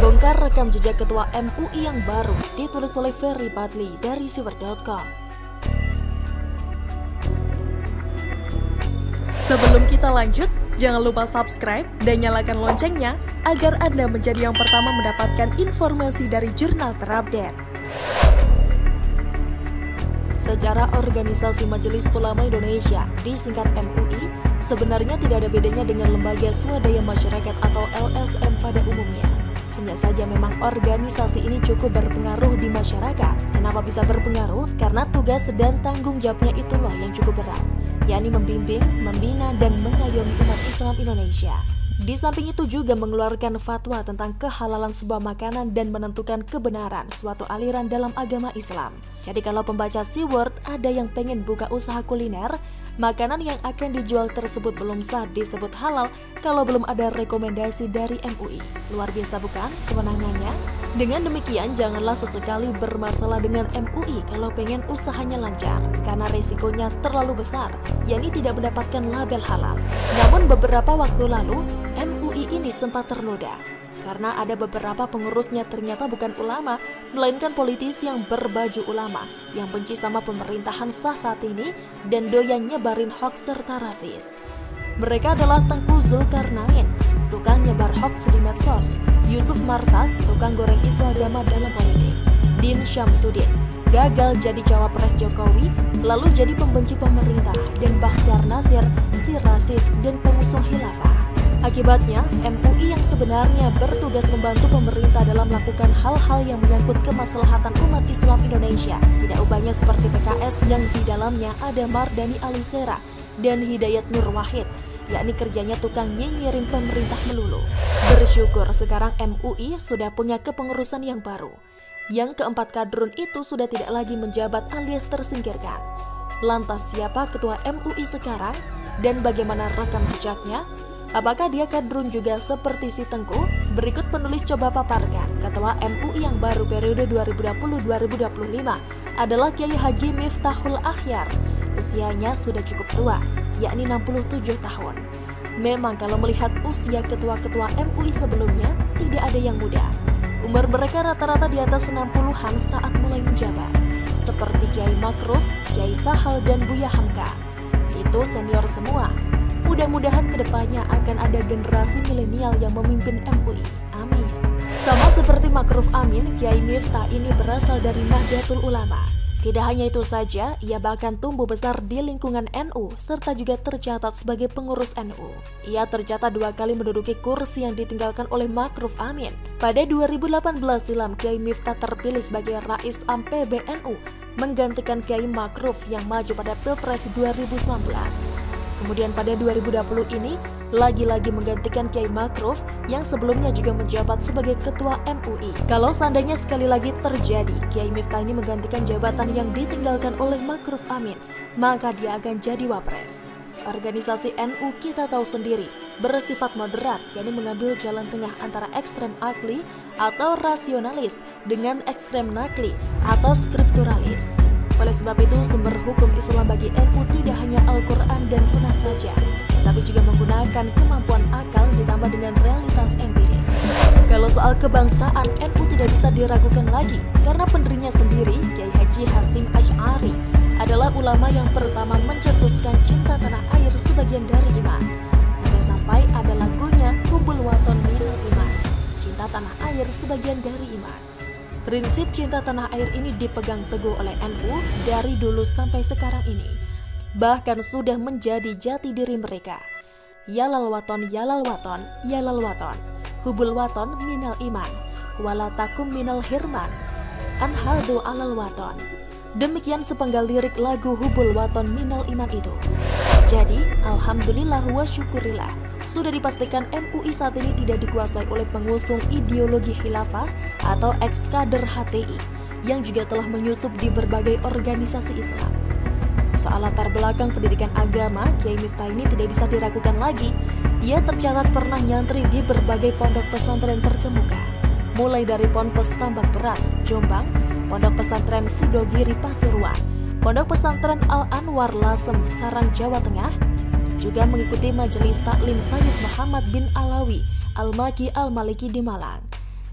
Bongkar rekam jejak Ketua MUI yang baru, ditulis oleh Ferry Badli dari Siwer.com. Sebelum kita lanjut, jangan lupa subscribe dan nyalakan loncengnya agar Anda menjadi yang pertama mendapatkan informasi dari jurnal terupdate. Secara organisasi Majelis Ulama Indonesia, disingkat MUI, sebenarnya tidak ada bedanya dengan lembaga swadaya masyarakat atau LSM pada umumnya. Hanya saja memang organisasi ini cukup berpengaruh di masyarakat. Kenapa bisa berpengaruh? Karena tugas dan tanggung jawabnya itulah yang cukup berat, yakni membimbing, membina, dan mengayomi umat Islam Indonesia. Di samping itu juga mengeluarkan fatwa tentang kehalalan sebuah makanan dan menentukan kebenaran suatu aliran dalam agama Islam. Jadi kalau pembaca Siwer ada yang pengen buka usaha kuliner, makanan yang akan dijual tersebut belum sah disebut halal kalau belum ada rekomendasi dari MUI. Luar biasa bukan kewenangannya? Dengan demikian janganlah sesekali bermasalah dengan MUI kalau pengen usahanya lancar, karena resikonya terlalu besar, yakni tidak mendapatkan label halal. Namun beberapa waktu lalu, MUI ini sempat ternoda karena ada beberapa pengurusnya ternyata bukan ulama, melainkan politisi yang berbaju ulama, yang benci sama pemerintahan sah saat ini dan doyan nyebarin hoaks serta rasis. Mereka adalah Tengku Zulkarnain, tukang nyebar hoaks di medsos, Yusuf Martak, tukang goreng isu agama dalam politik, Din Syamsuddin, gagal jadi cawapres Jokowi, lalu jadi pembenci pemerintah, dan Bakhtiar Nasir, si rasis dan pengusung khilafah. Akibatnya, MUI yang sebenarnya bertugas membantu pemerintah dalam melakukan hal-hal yang menyangkut kemaslahatan umat Islam Indonesia, tidak ubahnya seperti PKS yang di dalamnya ada Mardani Alisera dan Hidayat Nur Wahid, yakni kerjanya tukang nyinyirin pemerintah melulu. Bersyukur sekarang MUI sudah punya kepengurusan yang baru. Yang keempat kadrun itu sudah tidak lagi menjabat alias tersingkirkan. Lantas siapa ketua MUI sekarang dan bagaimana rekam jejaknya? Apakah dia kadrun juga seperti si Tengku? Berikut penulis coba paparkan. Ketua MUI yang baru periode 2020-2025 adalah Kiai Haji Miftahul Akhyar. Usianya sudah cukup tua, yakni 67 tahun. Memang kalau melihat usia ketua-ketua MUI sebelumnya, tidak ada yang muda. Umur mereka rata-rata di atas 60-an saat mulai menjabat. Seperti Kiai Makruf, Kiai Sahal, dan Buya Hamka. Itu senior semua. Mudah-mudahan kedepannya akan ada generasi milenial yang memimpin MUI. Amin. Sama seperti Makruf Amin, Kiai Miftah ini berasal dari Nahdlatul Ulama. Tidak hanya itu saja, ia bahkan tumbuh besar di lingkungan NU, serta juga tercatat sebagai pengurus NU. Ia tercatat 2 kali menduduki kursi yang ditinggalkan oleh Makruf Amin. Pada 2018 silam, Kiai Miftah terpilih sebagai Rais Am PBNU, menggantikan Kiai Makruf yang maju pada Pilpres 2019. Kemudian pada 2020 ini, lagi-lagi menggantikan Kiai Makruf yang sebelumnya juga menjabat sebagai Ketua MUI. Kalau seandainya sekali lagi terjadi, Kiai Miftah ini menggantikan jabatan yang ditinggalkan oleh Makruf Amin, maka dia akan jadi wapres. Organisasi NU kita tahu sendiri, bersifat moderat, yakni mengambil jalan tengah antara ekstrem akli atau rasionalis dengan ekstrem nakli atau skripturalis. Oleh sebab itu, sumber hukum Islam bagi NU tidak hanya Al-Quran dan Sunnah saja, tetapi juga menggunakan kemampuan akal ditambah dengan realitas empirik. Kalau soal kebangsaan, NU tidak bisa diragukan lagi, karena pendirinya sendiri, Kiai Haji Hasyim Asy'ari, adalah ulama yang pertama mencetuskan cinta tanah air sebagian dari iman. Sampai-sampai ada lagunya, Hubbul Waton Minal Iman, cinta tanah air sebagian dari iman. Prinsip cinta tanah air ini dipegang teguh oleh NU dari dulu sampai sekarang ini. Bahkan sudah menjadi jati diri mereka. Yalal waton, yalal waton, yalal waton. Hubbul waton minal iman. Walatakum minal hirman. Anhadu alal waton. Demikian sepenggal lirik lagu Hubbul Waton Minal Iman itu. Jadi, alhamdulillah wa syukurillah, sudah dipastikan MUI saat ini tidak dikuasai oleh pengusung ideologi khilafah atau ex-kader HTI yang juga telah menyusup di berbagai organisasi Islam. Soal latar belakang pendidikan agama, Kiai Miftah ini tidak bisa diragukan lagi. Ia tercatat pernah nyantri di berbagai pondok pesantren terkemuka, mulai dari Ponpes Tambak Beras, Jombang, Pondok Pesantren Sidogiri Pasuruan, Pondok Pesantren Al-Anwar Lasem, Sarang, Jawa Tengah, juga mengikuti Majelis Taklim Sayyid Muhammad bin Alawi Al-Maki Al-Maliki di Malang.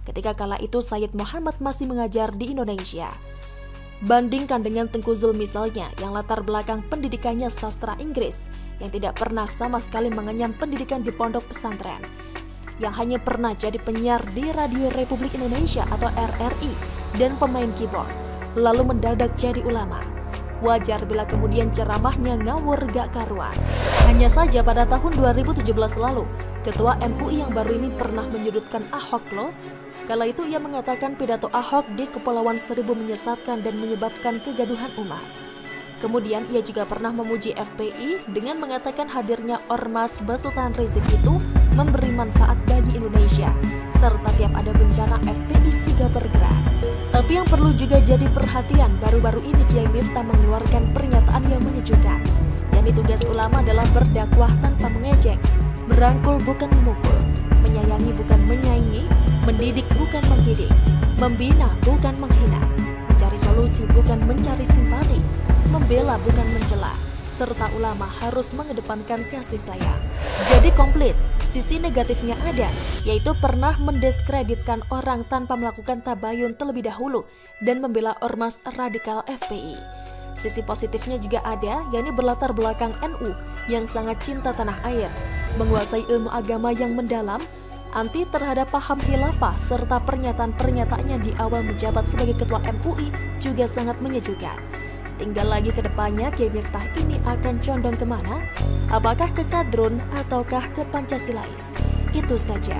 ketika kala itu Sayyid Muhammad masih mengajar di Indonesia. Bandingkan dengan Tengku Zul misalnya, yang latar belakang pendidikannya sastra Inggris, yang tidak pernah sama sekali mengenyam pendidikan di pondok pesantren, yang hanya pernah jadi penyiar di Radio Republik Indonesia atau RRI dan pemain keyboard, lalu mendadak jadi ulama. Wajar bila kemudian ceramahnya ngawur gak karuan. Hanya saja pada tahun 2017 lalu, Ketua MUI yang baru ini pernah menyudutkan Ahok loh. Kala itu ia mengatakan pidato Ahok di Kepulauan Seribu menyesatkan dan menyebabkan kegaduhan umat. Kemudian ia juga pernah memuji FPI dengan mengatakan hadirnya Ormas Basutan Rizik itu memberi manfaat bagi Indonesia, serta tiap ada bencana FPI sigap bergerak. Tapi yang perlu juga jadi perhatian, baru-baru ini Kiai Miftah mengeluarkan pernyataan yang menyejukkan, yakni tugas ulama adalah berdakwah tanpa mengejek, merangkul bukan memukul, menyayangi bukan menyaingi, mendidik bukan membidik, membina bukan menghina, mencari solusi bukan mencari simpati, membela bukan mencela, serta ulama harus mengedepankan kasih sayang. Jadi komplit, sisi negatifnya ada, yaitu pernah mendiskreditkan orang tanpa melakukan tabayun terlebih dahulu dan membela ormas radikal FPI. Sisi positifnya juga ada, yakni berlatar belakang NU yang sangat cinta tanah air, menguasai ilmu agama yang mendalam, anti terhadap paham khilafah, serta pernyataan-pernyataannya di awal menjabat sebagai Ketua MUI juga sangat menyejukkan. Tinggal lagi ke depannya Kiai Miftah ini akan condong kemana? Apakah ke kadrun ataukah ke Pancasilais? Itu saja.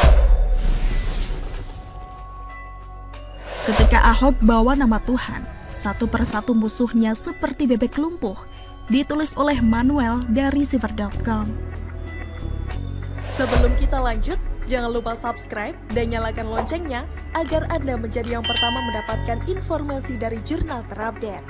Ketika Ahok bawa nama Tuhan, satu persatu musuhnya seperti bebek lumpuh, ditulis oleh Manuel dari Siver.com. Sebelum kita lanjut, jangan lupa subscribe dan nyalakan loncengnya agar Anda menjadi yang pertama mendapatkan informasi dari jurnal terupdate.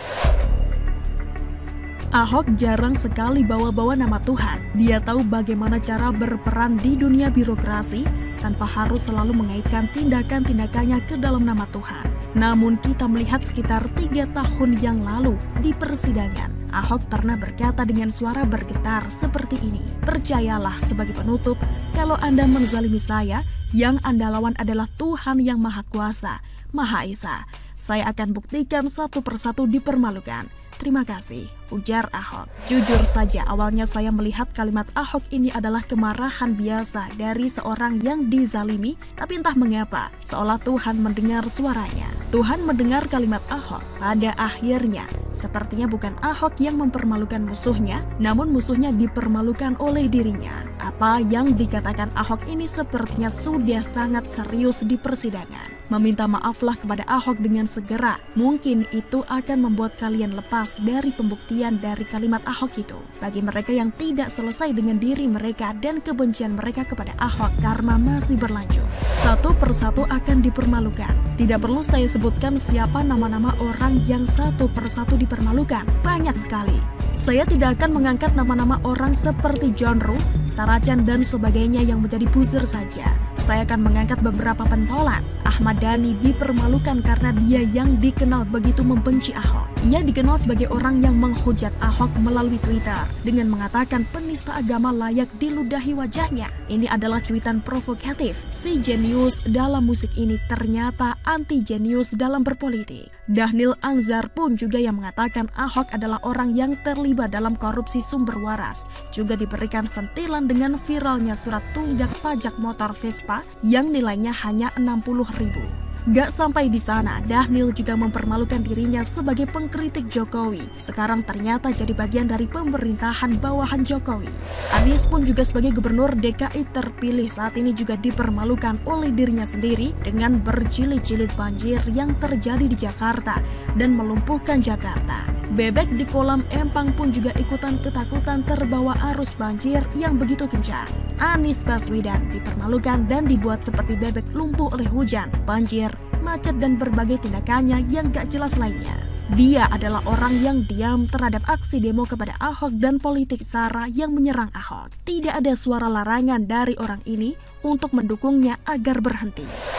Ahok jarang sekali bawa-bawa nama Tuhan. Dia tahu bagaimana cara berperan di dunia birokrasi tanpa harus selalu mengaitkan tindakan-tindakannya ke dalam nama Tuhan. Namun kita melihat sekitar 3 tahun yang lalu di persidangan, Ahok pernah berkata dengan suara bergetar seperti ini, "Percayalah sebagai penutup, kalau Anda menzalimi saya, yang Anda lawan adalah Tuhan yang Maha Kuasa, Maha Esa. Saya akan buktikan satu persatu dipermalukan. Terima kasih," ujar Ahok. Jujur saja, awalnya saya melihat kalimat Ahok ini adalah kemarahan biasa dari seorang yang dizalimi, tapi entah mengapa, seolah Tuhan mendengar suaranya. Tuhan mendengar kalimat Ahok. Pada akhirnya, sepertinya bukan Ahok yang mempermalukan musuhnya, namun musuhnya dipermalukan oleh dirinya. Apa yang dikatakan Ahok ini sepertinya sudah sangat serius di persidangan. Meminta maaflah kepada Ahok dengan segera. Mungkin itu akan membuat kalian lepas dari pembuktian dari kalimat Ahok itu. Bagi mereka yang tidak selesai dengan diri mereka dan kebencian mereka kepada Ahok karena masih berlanjut, satu persatu akan dipermalukan. Tidak perlu saya sebutkan siapa nama-nama orang yang satu persatu dipermalukan. Banyak sekali. Saya tidak akan mengangkat nama-nama orang seperti John Ruh, Saracen, dan sebagainya yang menjadi buzzer saja. Saya akan mengangkat beberapa pentolan. Ahmad Dhani dipermalukan karena dia yang dikenal begitu membenci Ahok. Ia dikenal sebagai orang yang menghujat Ahok melalui Twitter dengan mengatakan penista agama layak diludahi wajahnya. Ini adalah cuitan provokatif. Si jenius dalam musik ini ternyata anti jenius dalam berpolitik. Dhanil Anzar pun juga yang mengatakan Ahok adalah orang yang terlibat dalam korupsi sumber waras. Juga diberikan sentilan dengan viralnya surat tunggak pajak motor Vespa yang nilainya hanya 60.000. Gak sampai di sana, Dhanil juga mempermalukan dirinya sebagai pengkritik Jokowi. Sekarang ternyata jadi bagian dari pemerintahan bawahan Jokowi. Anies pun juga sebagai gubernur DKI terpilih saat ini juga dipermalukan oleh dirinya sendiri dengan berjilid-jilid banjir yang terjadi di Jakarta dan melumpuhkan Jakarta. Bebek di kolam empang pun juga ikutan ketakutan terbawa arus banjir yang begitu kencang. Anies Baswedan dipermalukan dan dibuat seperti bebek lumpuh oleh hujan, banjir, macet, dan berbagai tindakannya yang gak jelas lainnya. Dia adalah orang yang diam terhadap aksi demo kepada Ahok dan politik SARA yang menyerang Ahok. Tidak ada suara larangan dari orang ini untuk mendukungnya agar berhenti.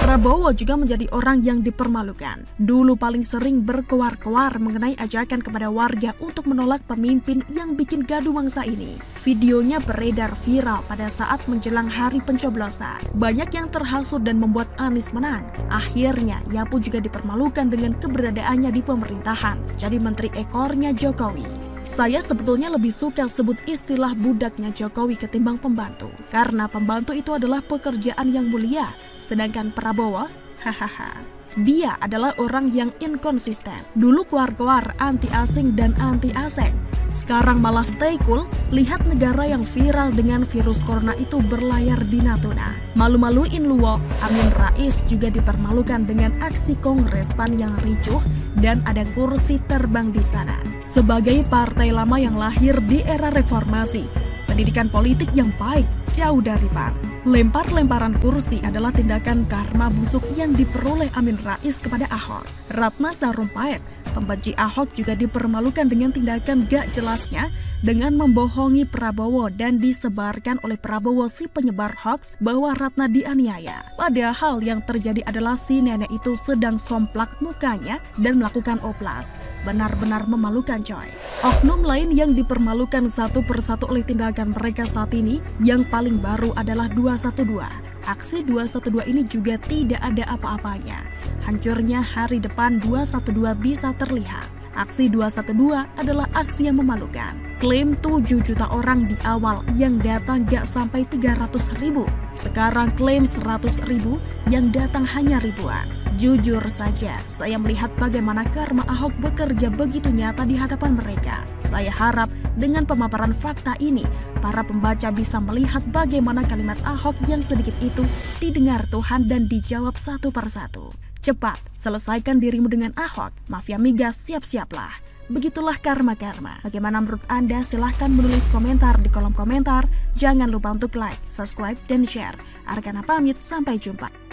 Prabowo juga menjadi orang yang dipermalukan. Dulu paling sering berkoar-koar mengenai ajakan kepada warga untuk menolak pemimpin yang bikin gaduh mangsa ini. Videonya beredar viral pada saat menjelang hari pencoblosan. Banyak yang terhasut dan membuat Anies menang. Akhirnya, ia pun juga dipermalukan dengan keberadaannya di pemerintahan, jadi menteri ekornya Jokowi. Saya sebetulnya lebih suka sebut istilah budaknya Jokowi ketimbang pembantu. Karena pembantu itu adalah pekerjaan yang mulia. Sedangkan Prabowo, dia adalah orang yang inkonsisten. Dulu keluar-keluar anti asing dan anti asing. Sekarang malah stay cool, lihat negara yang viral dengan virus corona itu berlayar di Natuna. Malu-maluin luwo, Amin Rais juga dipermalukan dengan aksi Kongres PAN yang ricuh dan ada kursi terbang di sana. Sebagai partai lama yang lahir di era reformasi, pendidikan politik yang baik jauh dari PAN. Lempar-lemparan kursi adalah tindakan karma busuk yang diperoleh Amin Rais kepada Ahok. Ratna Sarumpait, pembenci Ahok, juga dipermalukan dengan tindakan gak jelasnya dengan membohongi Prabowo dan disebarkan oleh Prabowo si penyebar hoax bahwa Ratna dianiaya. Padahal yang terjadi adalah si nenek itu sedang somplak mukanya dan melakukan oplas. Benar-benar memalukan coy. Oknum lain yang dipermalukan satu persatu oleh tindakan mereka saat ini yang paling baru adalah 212. Aksi 212 ini juga tidak ada apa-apanya. Hancurnya hari depan 212 bisa terlihat. Aksi 212 adalah aksi yang memalukan. Klaim 7 juta orang di awal yang datang gak sampai 300.000. Sekarang klaim 100.000 yang datang hanya ribuan. Jujur saja, saya melihat bagaimana karma Ahok bekerja begitu nyata di hadapan mereka. Saya harap dengan pemaparan fakta ini, para pembaca bisa melihat bagaimana kalimat Ahok yang sedikit itu didengar Tuhan dan dijawab satu persatu. Cepat, selesaikan dirimu dengan Ahok. Mafia migas, siap-siaplah. Begitulah karma-karma. Bagaimana menurut Anda? Silahkan menulis komentar di kolom komentar. Jangan lupa untuk like, subscribe, dan share. Arkana pamit, sampai jumpa.